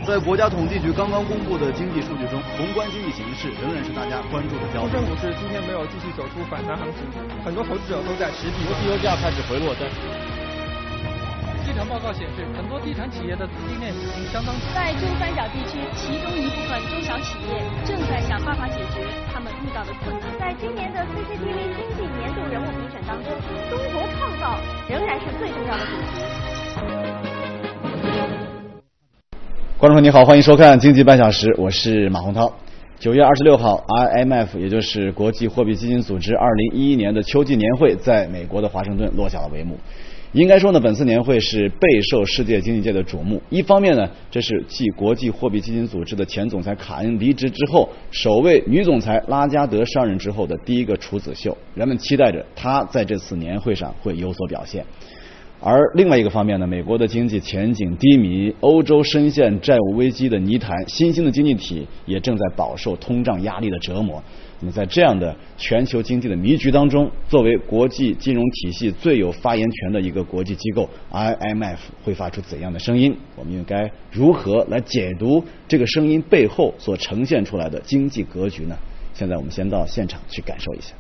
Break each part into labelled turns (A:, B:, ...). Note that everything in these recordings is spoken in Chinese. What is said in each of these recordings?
A: 在国家统计局刚刚公布的经济数据中，宏观经济形势仍然是大家关注的焦点。
B: 深圳股市今天没有继续走出反弹行情，很多投资者都在持币。
C: 国际油价开始回落，
D: 这场报告显示，很多地产企业的资金链已经相当紧。
E: 在珠三角地区，其中一部分中小企业正在想办法解决他们遇到的困难。
F: 在今年的 CCTV 经济年度人物评选当中，中国创造仍然是最重要的主题。
A: 观众朋友你好，欢迎收看经济半小时，我是马洪涛。9月26号 ，IMF 也就是国际货币基金组织2011年的秋季年会在美国的华盛顿落下了帷幕。应该说呢，本次年会是备受世界经济界的瞩目。一方面呢，这是继国际货币基金组织的前总裁卡恩离职之后，首位女总裁拉加德上任之后的第一个处子秀，人们期待着她在这次年会上会有所表现。而另外一个方面呢，美国的经济前景低迷，欧洲深陷债务危机的泥潭，新兴的经济体也正在饱受通胀压力的折磨。那么在这样的全球经济的迷局当中，作为国际金融体系最有发言权的一个国际机构 IMF 会发出怎样的声音？我们应该如何来解读这个声音背后所呈现出来的经济格局呢？现在我们先到现场去感受一下。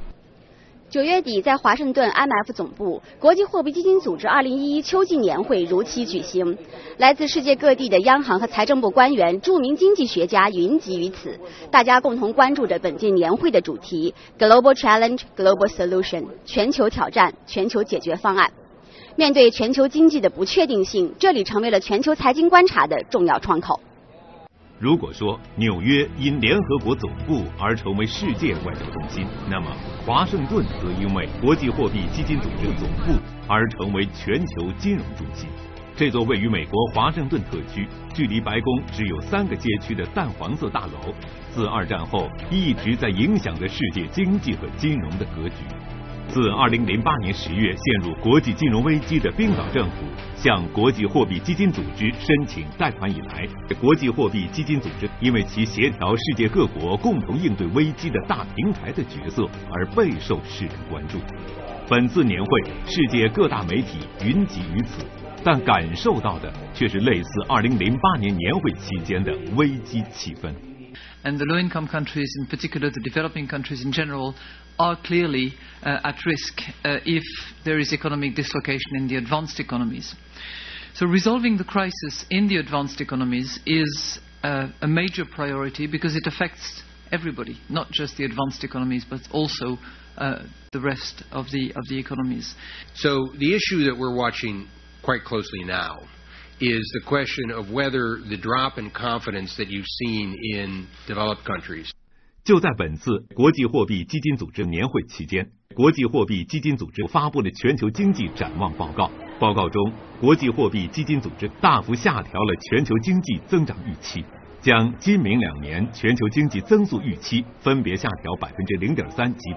F: 9月底，在华盛顿 IMF 总部，国际货币基金组织2011秋季年会如期举行。来自世界各地的央行和财政部官员、著名经济学家云集于此，大家共同关注着本届年会的主题 ：Global Challenge, Global Solution， 全球挑战、全球解决方案。面对全球经济的不确定性，这里成为了全球财经观察的重要窗口。
G: 如果说纽约因联合国总部而成为世界外交中心，那么华盛顿则因为国际货币基金组织总部而成为全球金融中心。这座位于美国华盛顿特区，距离白宫只有3个街区的淡黄色大楼，自2战后一直在影响着世界经济和金融的格局。自2008年10月陷入国际金融危机的冰岛政府向国际货币基金组织申请贷款以来，国际货币基金组织因为其协调世界各国共同应对危机的大平台的角色而备受世人关注。本次年会，世界各大媒体云集于此，但感受到的却是类似2008年年会期间的危机气氛。
D: And the low-income countries, in particular the developing countries in general, are clearly at risk if there is economic dislocation in the advanced economies. So resolving the crisis in the advanced economies is a major priority because it affects everybody, not just the advanced economies, but also the rest of the economies.
H: So the issue that we're watching quite closely now is the question of whether the drop in confidence that you've seen in developed countries.
G: 就在本次国际货币基金组织年会期间，国际货币基金组织发布了全球经济展望报告。报告中，国际货币基金组织大幅下调了全球经济增长预期，将今明2年全球经济增速预期分别下调 0.3% 及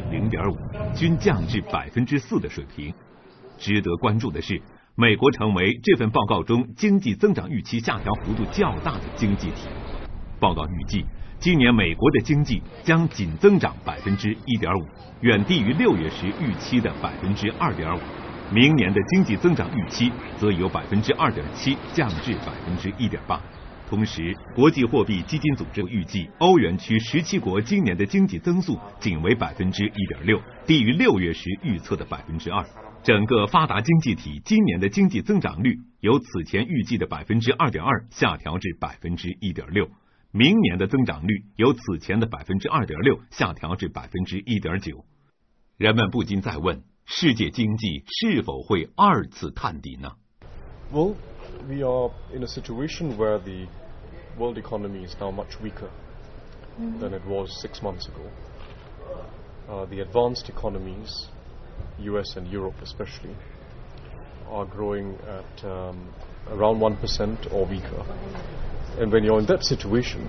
G: 0.5%， 均降至 4% 的水平。值得关注的是，美国成为这份报告中经济增长预期下调幅度较大的经济体。报告预计，今年美国的经济将仅增长 1.5%， 远低于6月时预期的 2.5%。明年的经济增长预期则由 2.7% 降至 1.8%。同时，国际货币基金组织预计，欧元区17国今年的经济增速仅为 1.6%， 低于6月时预测的 2%。整个发达经济体今年的经济增长率由此前预计的 2.2% 下调至 1.6%， 明年的增长率由此前的 2.6% 下调至 1.9%。人们不禁在问，世界经济是否会2次探底呢？
I: Well, we are in a situation where the world economy is now much weaker than it was 6 months ago. The advanced economies, US and Europe especially, are growing at around 1% or weaker. And when you're in that situation,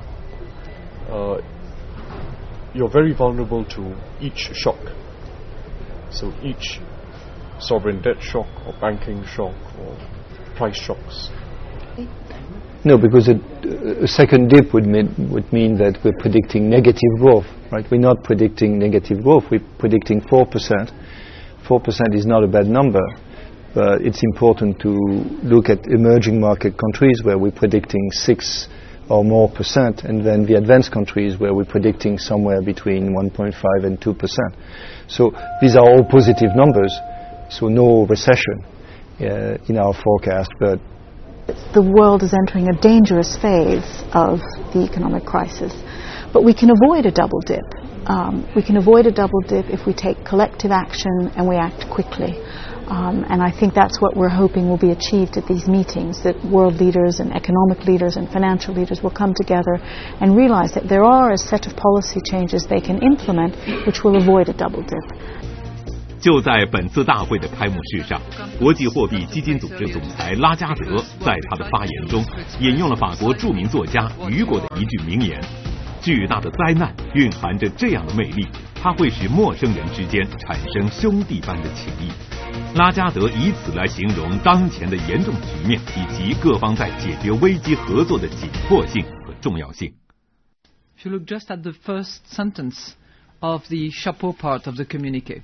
I: you're very vulnerable to each shock. So each sovereign debt shock or banking shock or price shocks.
J: No, because a second dip would mean that we're predicting negative growth, right? We're not predicting negative growth, we're predicting 4%. 4% is not a bad number, But it's important to look at emerging market countries where we're predicting 6 or more %, and then the advanced countries where we're predicting somewhere between 1.5 and 2%. So these are all positive numbers, so no recession in our forecast. But
C: the world is entering a dangerous phase of the economic crisis, but we can avoid a double dip. We can avoid a double dip if we take collective action and we act quickly. And I think that's what we're hoping will be achieved at these meetings, that world leaders and economic leaders and financial leaders will come together and realize that there are a set of policy changes they can implement which will avoid a double dip.
G: 就在本次大会的开幕式上，国际货币基金组织总裁拉加德在他的发言中引用了法国著名作家雨果的一句名言：巨大的灾难蕴含着这样的魅力，它会使陌生人之间产生兄弟般的情谊。拉加德以此来形容当前的严重局面以及各方在解决危机合作的紧迫性和重要性。
D: If you look just at the first sentence of the chapeau part of the communiqué.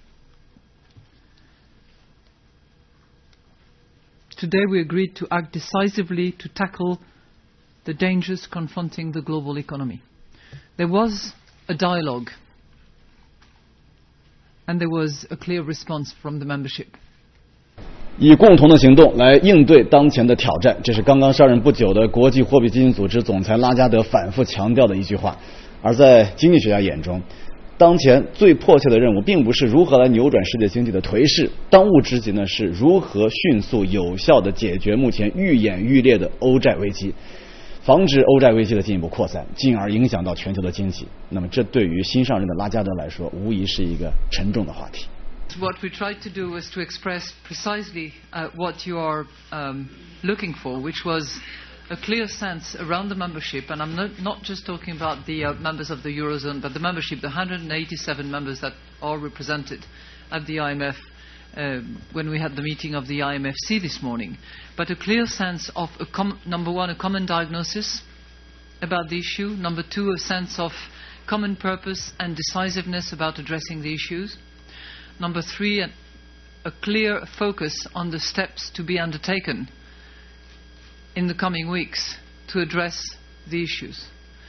D: Today we agreed to act decisively to tackle the dangers confronting the global economy. There was a dialogue, and there was a clear response from the membership.
A: 以共同的行动来应对当前的挑战，这是刚刚上任不久的国际货币基金组织总裁拉加德反复强调的一句话。而在经济学家眼中，当前最迫切的任务并不是如何来扭转世界经济的颓势，当务之急呢是如何迅速有效地解决目前愈演愈烈的欧债危机，防止欧债危机的进一步扩散，进而影响到全球的经济。那么这对于新上任的拉加德来说，无疑是一个沉重的话题。
D: What we tried to do was to express precisely what you are looking for, which was a clear sense around the membership, and I'm not just talking about the members of the Eurozone, but the membership, the 187 members that are represented at the IMF when we had the meeting of the IMFC this morning, but a clear sense of, number one, a common diagnosis about the issue, number two, a sense of common purpose and decisiveness about addressing the issues, number three, a clear focus on the steps to be undertaken in the coming weeks to address the issues.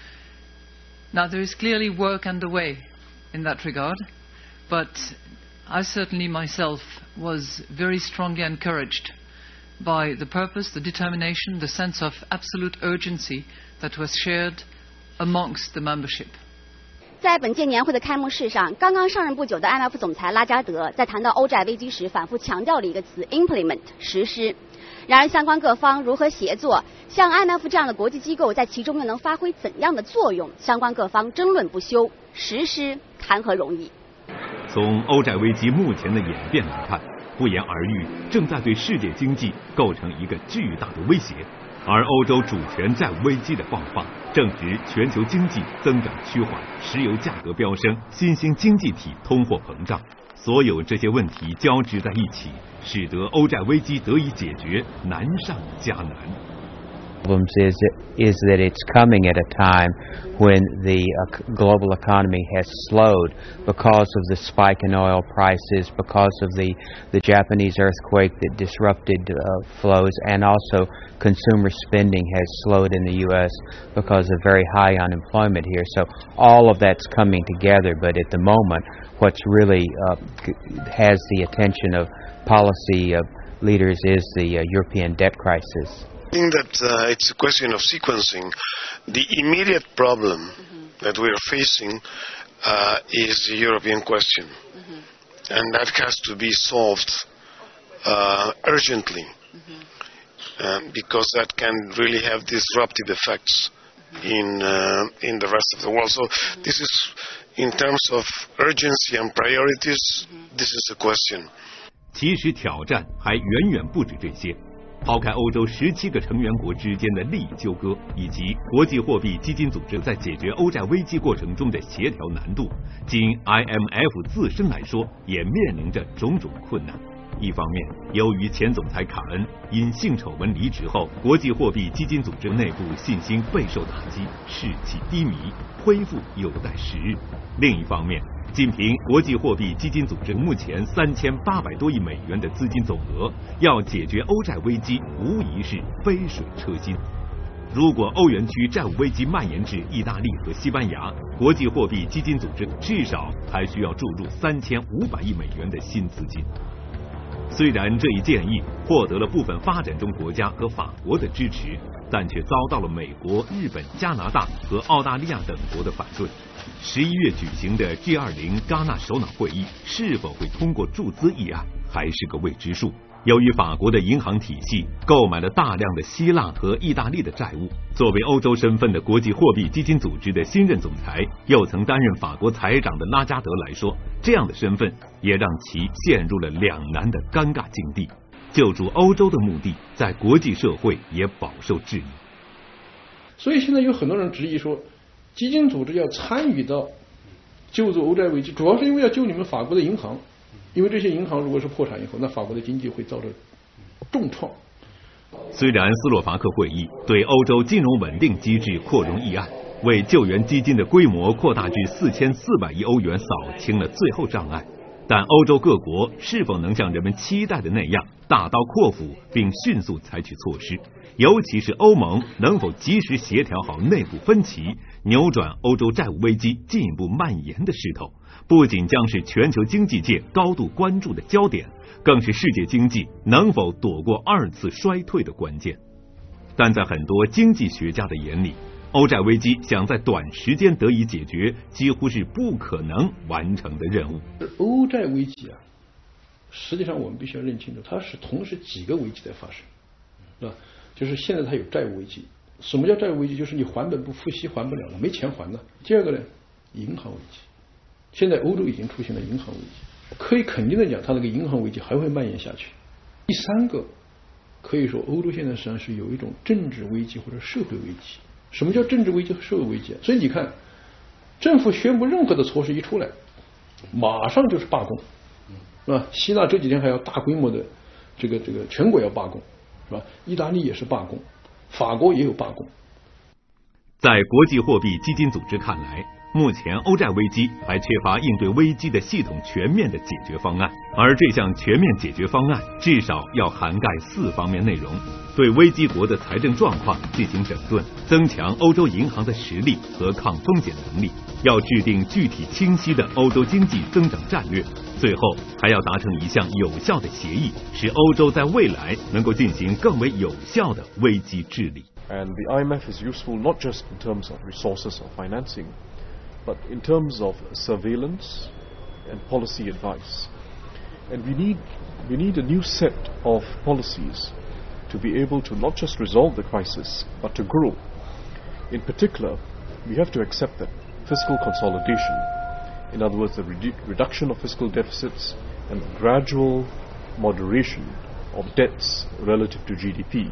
D: Now, there is clearly work underway in that regard, but I certainly myself was very strongly encouraged by the purpose, the determination, the sense of absolute urgency that was shared amongst the membership.
F: 在本届年会的开幕式上，刚刚上任不久的 IMF 总裁拉加德在谈到欧债危机时，反复强调了一个词 implement 实施。然而，相关各方如何协作，像 IMF 这样的国际机构在其中又能发挥怎样的作用？相关各方争论不休，实施谈何容易？
G: 从欧债危机目前的演变来看，不言而喻，正在对世界经济构成一个巨大的威胁。而欧洲主权债务危机的爆发，正值全球经济增长趋缓、石油价格飙升、新兴经济体通货膨胀，所有这些问题交织在一起，使得欧债危机得以解决难上加难。
K: Is that it's coming at a time when the global economy has slowed because of the spike in oil prices, because of the Japanese earthquake that disrupted flows, and also consumer spending has slowed in the U.S. because of very high unemployment here. So all of that's coming together, but at the moment what's really has the attention of policy leaders is the European debt crisis.
L: I think that it's a question of sequencing. The immediate problem that we are facing is the European question, and that has to be solved urgently, because that can really have disruptive effects in the rest of the world. So this is, in terms of urgency and priorities, this is the question.
G: 其实挑战还远远不止这些。抛开欧洲17个成员国之间的利益纠葛，以及国际货币基金组织在解决欧债危机过程中的协调难度，仅 IMF 自身来说，也面临着种种困难。一方面，由于前总裁卡恩因性丑闻离职后，国际货币基金组织内部信心备受打击，士气低迷，恢复有待时日。另一方面， 仅凭国际货币基金组织目前3800多亿美元的资金总额，要解决欧债危机无疑是杯水车薪。如果欧元区债务危机蔓延至意大利和西班牙，国际货币基金组织至少还需要注入3500亿美元的新资金。虽然这一建议获得了部分发展中国家和法国的支持，但却遭到了美国、日本、加拿大和澳大利亚等国的反对。11月举行的 G20 戛纳首脑会议是否会通过注资议案，还是个未知数。由于法国的银行体系购买了大量的希腊和意大利的债务，作为欧洲身份的国际货币基金组织的新任总裁，又曾担任法国财长的拉加德来说，这样的身份也让其陷入了两难的尴尬境地。救助欧洲的目的，在国际社会也饱受质疑。
M: 所以现在有很多人质疑说，基金组织要参与到救助欧债危机，主要是因为要救你们法国的银行。因为这些银行如果是破产以后，那法国的经济会遭到重创。
G: 虽然斯洛伐克会议对欧洲金融稳定机制扩容议案为救援基金的规模扩大至4400亿欧元扫清了最后障碍，但欧洲各国是否能像人们期待的那样大刀阔斧并迅速采取措施，尤其是欧盟能否及时协调好内部分歧，扭转欧洲债务危机进一步蔓延的势头，不仅将是全球经济界高度关注的焦点，更是世界经济能否躲过2次衰退的关键。但在很多经济学家的眼里，欧债危机想在短时间得以解决，几乎是不可能完成的任务。
M: 欧债危机啊，实际上我们必须要认清楚，它是同时几个危机在发生，是吧？就是现在它有债务危机。什么叫债务危机？就是你还本不付息，还不了了，没钱还了。第二个呢，银行危机。现在欧洲已经出现了银行危机，可以肯定的讲，它那个银行危机还会蔓延下去。第三个，可以说欧洲现在实际上是有一种政治危机或者社会危机。什么叫政治危机和社会危机？所以你看，政府宣布任何的措施一出来，马上就是罢工，是吧？希腊这几天还要大规模的这个全国要罢工，是吧？意大利也是罢工，法国也有罢工。
G: 在国际货币基金组织看来，目前欧债危机还缺乏应对危机的系统全面的解决方案，而这项全面解决方案至少要涵盖4方面内容：对危机国的财政状况进行整顿，增强欧洲银行的实力和抗风险能力，要制定具体清晰的欧洲经济增长战略，最后还要达成一项有效的协议，使欧洲在未来能够进行更为有效的危机治理。
I: And the IMF is useful not just in terms of resources or financing, but in terms of surveillance and policy advice. And we need a new set of policies to be able to not just resolve the crisis, but to grow. In particular, we have to accept that fiscal consolidation, in other words, the reduction of fiscal deficits and the gradual moderation of debts relative to GDP.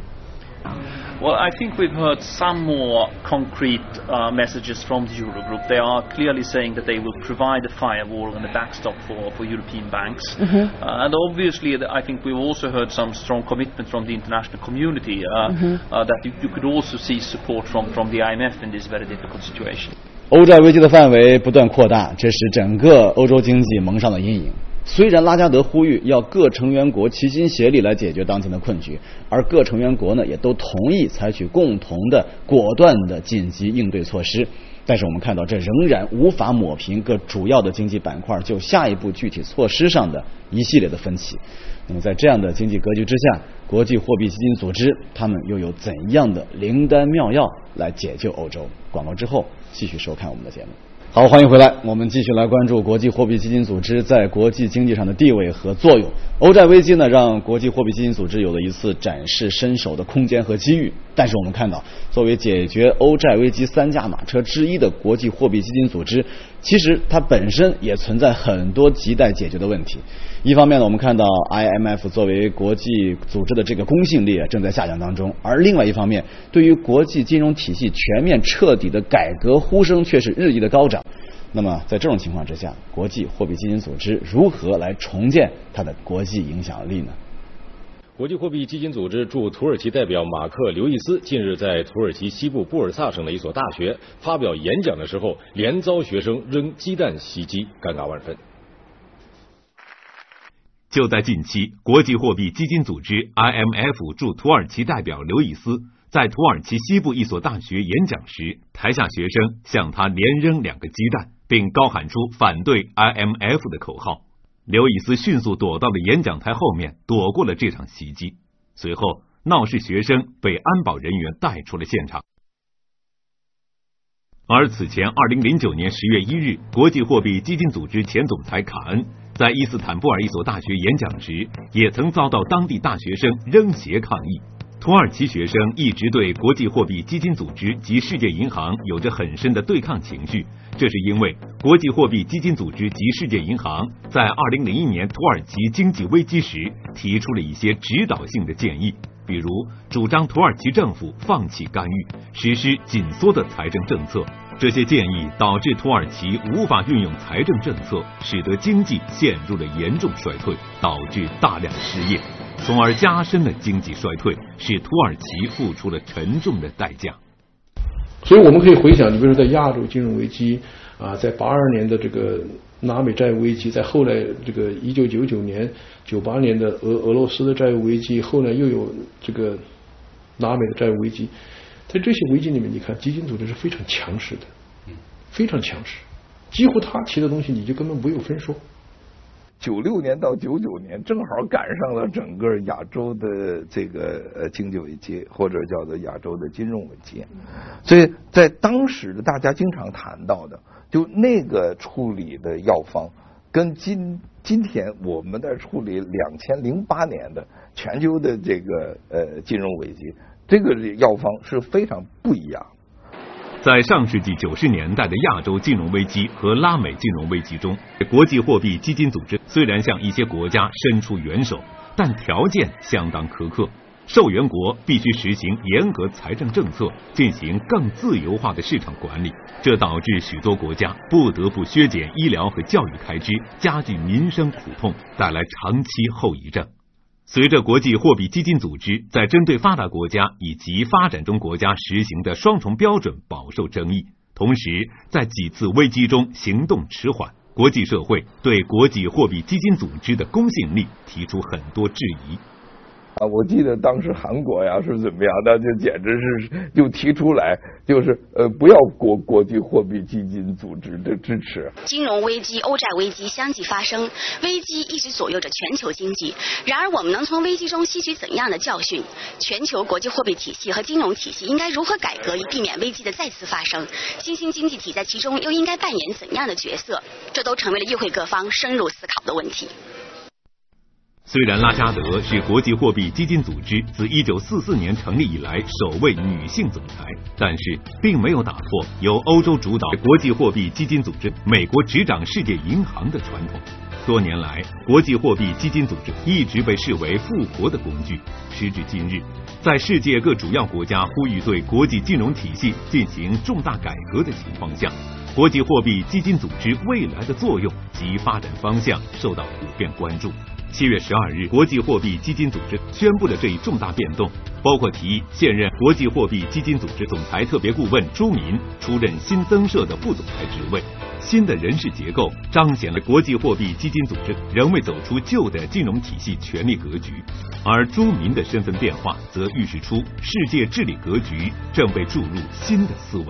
N: Well, I think we've heard some more concrete messages from the Eurogroup. They are clearly saying that they will provide a firewall and a backstop for European banks. And obviously, I think we've also heard some strong commitment from the international community that you could also see support from the IMF in this very difficult situation.
A: 欧债危机的范围不断扩大，这使整个欧洲经济蒙上了阴影。虽然拉加德呼吁要各成员国齐心协力来解决当前的困局，而各成员国呢也都同意采取共同的果断的紧急应对措施，但是我们看到这仍然无法抹平各主要的经济板块就下一步具体措施上的一系列的分歧。那么在这样的经济格局之下，国际货币基金组织他们又有怎样的灵丹妙药来解救欧洲？广告之后继续收看我们的节目。好，欢迎回来，我们继续来关注国际货币基金组织在国际经济上的地位和作用。欧债危机呢，让国际货币基金组织有了一次展示身手的空间和机遇。但是我们看到，作为解决欧债危机3驾马车之一的国际货币基金组织，其实它本身也存在很多亟待解决的问题。一方面呢，我们看到 IMF 作为国际组织的这个公信力正在下降当中，而另外一方面，对于国际金融体系全面彻底的改革呼声却是日益的高涨。那么在这种情况之下，国际货币基金组织如何来重建它的国际影响力呢？
O: 国际货币基金组织驻土耳其代表马克·刘易斯近日在土耳其西部布尔萨省的一所大学发表演讲的时候，连遭学生扔鸡蛋袭击，尴尬万分。
G: 就在近期，国际货币基金组织 IMF 驻土耳其代表刘易斯在土耳其西部一所大学演讲时，台下学生向他连扔2个鸡蛋，并高喊出反对 IMF 的口号。刘易斯迅速躲到了演讲台后面，躲过了这场袭击。随后，闹事学生被安保人员带出了现场。而此前2009年10月1日，国际货币基金组织前总裁卡恩在伊斯坦布尔一所大学演讲时，也曾遭到当地大学生扔鞋抗议。土耳其学生一直对国际货币基金组织及世界银行有着很深的对抗情绪，这是因为国际货币基金组织及世界银行在2001年土耳其经济危机时提出了一些指导性的建议，比如主张土耳其政府放弃干预，实施紧缩的财政政策。这些建议导致土耳其无法运用财政政策，使得经济陷入了严重衰退，导致大量失业，从而加深了经济衰退，使土耳其付出了沉重的代价。
M: 所以我们可以回想，你比如说在亚洲金融危机啊，在82年的这个拉美债务危机，在后来这个1999年、98年的俄罗斯的债务危机，后来又有这个拉美的债务危机。在这些危机里面，你看基金组织是非常强势的，非常强势，几乎他提的东西你就根本没有分说。
P: 96年到99年正好赶上了整个亚洲的这个经济危机，或者叫做亚洲的金融危机，所以在当时的大家经常谈到的，就那个处理的药方，跟今天我们在处理2008年的全球的这个金融危机，这个药方是非常不一样。
G: 在上世纪90年代的亚洲金融危机和拉美金融危机中，国际货币基金组织虽然向一些国家伸出援手，但条件相当苛刻，受援国必须实行严格财政政策，进行更自由化的市场管理，这导致许多国家不得不削减医疗和教育开支，加剧民生苦痛，带来长期后遗症。随着国际货币基金组织在针对发达国家以及发展中国家实行的双重标准饱受争议，同时在几次危机中行动迟缓，国际社会对国际货币基金组织的公信力提出很多质疑。
P: 我记得当时韩国呀是怎么样的，就简直是就提出来，就是不要国际货币基金组织的支持。
F: 金融危机、欧债危机相继发生，危机一直左右着全球经济。然而，我们能从危机中吸取怎样的教训？全球国际货币体系和金融体系应该如何改革，以避免危机的再次发生？新兴经济体在其中又应该扮演怎样的角色？这都成为了与会各方深入思考的问题。
G: 虽然拉加德是国际货币基金组织自1944年成立以来首位女性总裁，但是并没有打破由欧洲主导国际货币基金组织、美国执掌世界银行的传统。多年来，国际货币基金组织一直被视为富国的工具。时至今日，在世界各主要国家呼吁对国际金融体系进行重大改革的情况下，国际货币基金组织未来的作用及发展方向受到普遍关注。7月12日，国际货币基金组织宣布了这一重大变动，包括提议现任国际货币基金组织总裁特别顾问朱民出任新增设的副总裁职位。新的人事结构彰显了国际货币基金组织仍未走出旧的金融体系权力格局，而朱民的身份变化则预示出世界治理格局正被注入新的思维。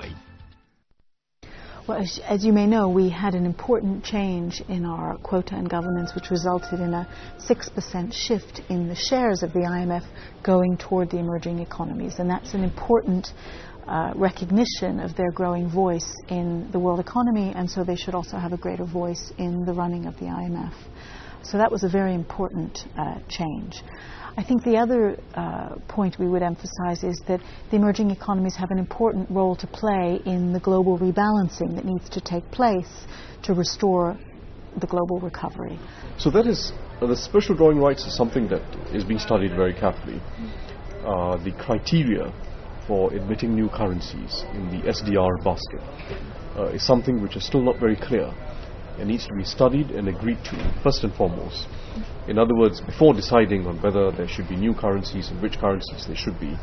C: Well, as you may know, we had an important change in our quota and governance, which resulted in a 6% shift in the shares of the IMF going toward the emerging economies. And that's an important recognition of their growing voice in the world economy, and so they should also have a greater voice in the running of the IMF. So that was a very important change. I think the other point we would emphasize is that the emerging economies have an important role to play in the global rebalancing that needs to take place to restore the global recovery.
I: So that is, the special drawing rights is something that is being studied very carefully. The criteria for admitting new currencies in the SDR basket is something which is still not very clear. It needs to be studied and agreed to, first and foremost. In other words, before deciding on whether there should be new currencies and which currencies they should be,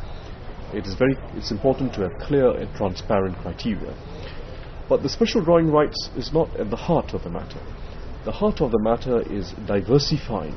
I: it's important to have clear and transparent criteria. But the special drawing rights is not at the heart of the matter. The heart of the matter is diversifying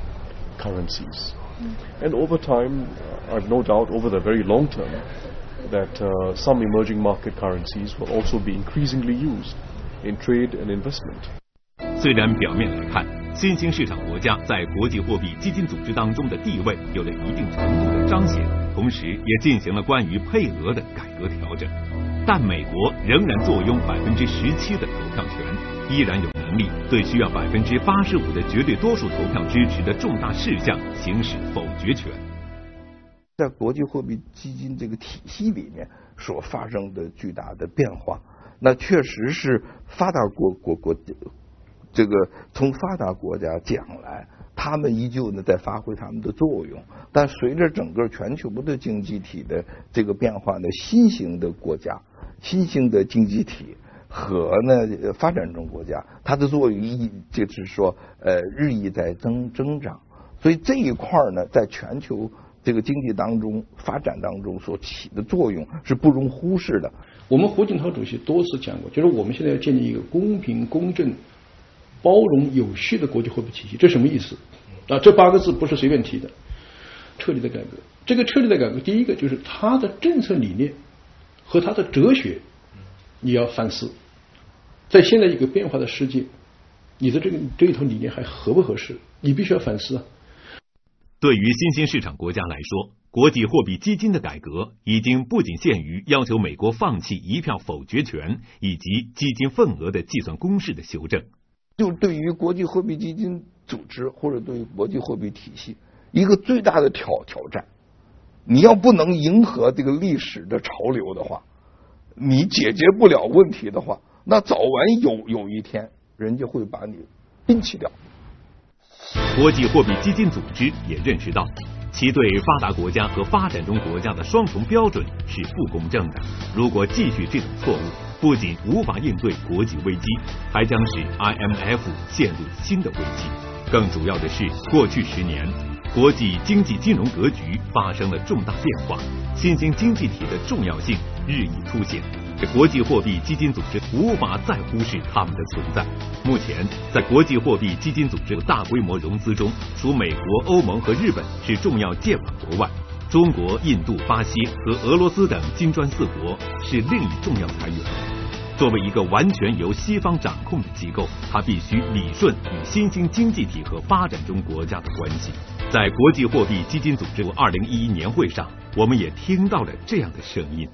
I: currencies. And over time, I've no doubt, over the very long term, that some emerging market currencies will also be increasingly used in trade and investment.
G: 虽然表面来看，新兴市场国家在国际货币基金组织当中的地位有了一定程度的彰显，同时也进行了关于配额的改革调整，但美国仍然坐拥17%的投票权，依然有能力对需要85%的绝对多数投票支持的重大事项行使否决权。
P: 在国际货币基金这个体系里面所发生的巨大的变化，那确实是发达国这个从发达国家讲来，他们依旧呢在发挥他们的作用，但随着整个全球的经济体的这个变化呢，新兴的国家、新兴的经济体和呢发展中国家，它的作用就是说日益在增长，所以这一块呢，在全球这个经济当中发展当中所起的作用是不容忽视的。
M: 我们胡锦涛主席多次讲过，就是我们现在要建立一个公平、公正、包容、有序的国际货币体系。这什么意思？这8个字不是随便提的。彻底的改革，这个彻底的改革，第一个就是它的政策理念和它的哲学，你要反思。在现在一个变化的世界，你的这一套理念还合不合适？你必须要反思啊。
G: 对于新兴市场国家来说，国际货币基金的改革已经不仅限于要求美国放弃一票否决权以及基金份额的计算公式的修正。
P: 就对于国际货币基金组织或者对于国际货币体系一个最大的挑战，你要不能迎合这个历史的潮流的话，你解决不了问题的话，那早晚有一天人家会把你摒弃掉。
G: 国际货币基金组织也认识到，其对发达国家和发展中国家的双重标准是不公正的。如果继续这种错误，不仅无法应对国际危机，还将使 IMF 陷入新的危机。更主要的是，过去10年，国际经济金融格局发生了重大变化，新兴经济体的重要性日益凸显。国际货币基金组织无法再忽视他们的存在。目前，在国际货币基金组织大规模融资中，除美国、欧盟和日本是重要借款国外，中国、印度、巴西和俄罗斯等金砖4国是另一重要财源。作为一个完全由西方掌控的机构，它必须理顺与新兴经济体和发展中国家的关系。在国际货币基金组织2011年会上，我们也听到了这样的声音。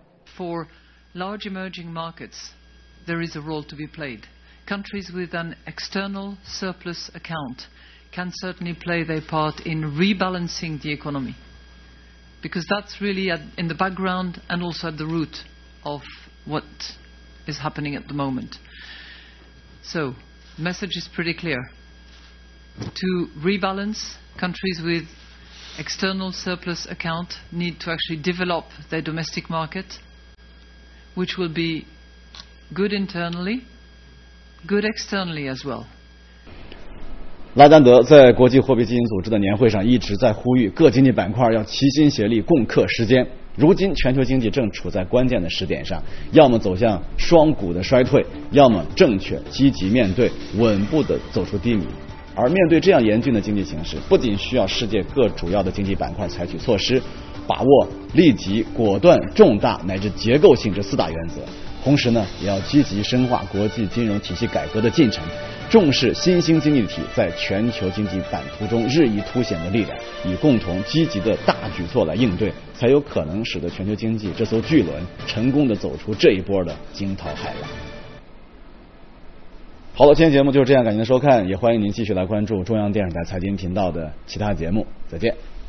D: For large emerging markets, there is a role to be played. Countries with an external surplus account can certainly play their part in rebalancing the economy, because that's really in the background and also at the root of what is happening at the moment. So, the message is pretty clear. To rebalance, countries with external surplus account need to actually develop their domestic market, which will be good internally, good externally as well.
A: 拉加德在国际货币基金组织的年会上一直在呼吁各经济板块要齐心协力共克时艰。如今全球经济正处在关键的时点上，要么走向双股的衰退，要么正确积极面对，稳步的走出低迷。而面对这样严峻的经济形势，不仅需要世界各主要的经济板块采取措施，把握立即、果断、重大乃至结构性这4大原则，同时呢，也要积极深化国际金融体系改革的进程，重视新兴经济体在全球经济版图中日益凸显的力量，以共同积极的大举措来应对，才有可能使得全球经济这艘巨轮成功的走出这一波的惊涛骇浪。好了，今天节目就是这样，感谢您的收看，也欢迎您继续来关注中央电视台财经频道的其他节目，再见。